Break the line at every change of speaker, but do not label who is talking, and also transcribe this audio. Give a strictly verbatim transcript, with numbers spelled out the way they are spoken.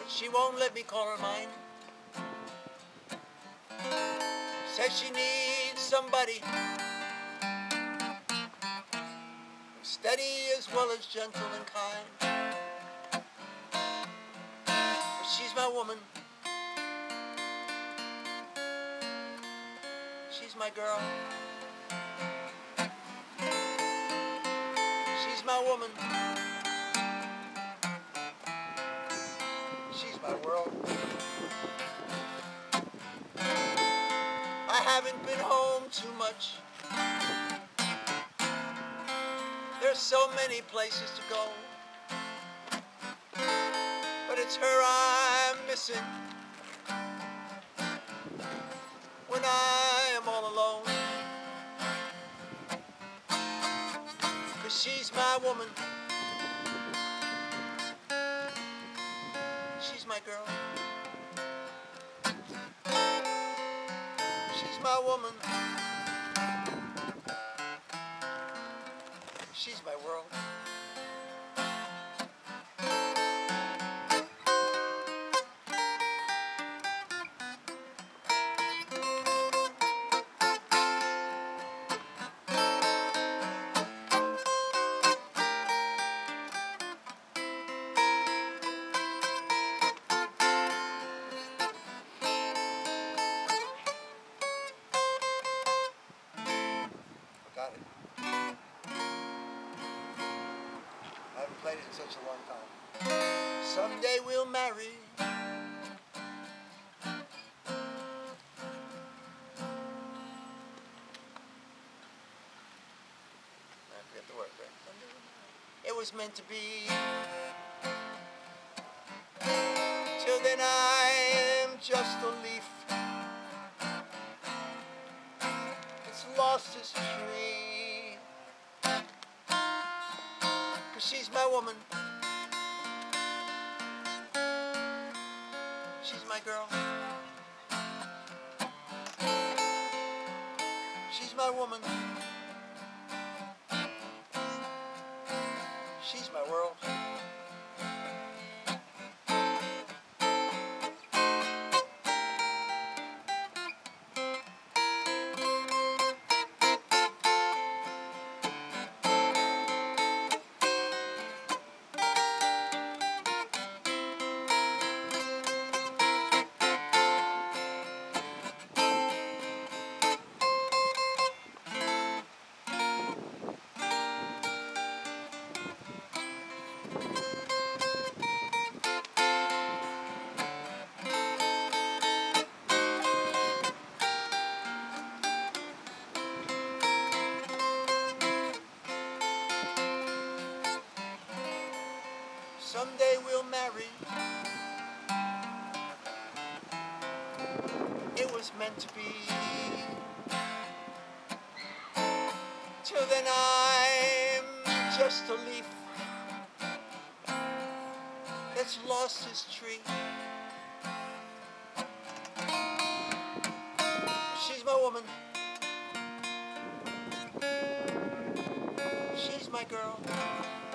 She won't let me call her mine. Says she needs somebody steady as well as gentle and kind. But she's my woman. She's my girl. She's my woman. She's my world. I haven't been home too much. There's so many places to go, but it's her I'm missing when I am all alone. 'Cause she's my woman. She's my girl. She's my woman. She's my world. Got it. I haven't played it in such a long time. Someday we'll marry. I forget the word, right? It was meant to be. Till then I am just a leaf. It's lost its tree. 'Cause she's my woman. She's my girl. She's my woman. She's my world. Someday we'll marry. It was meant to be. Till then I'm just a leaf that's lost its tree. She's my woman. She's my girl.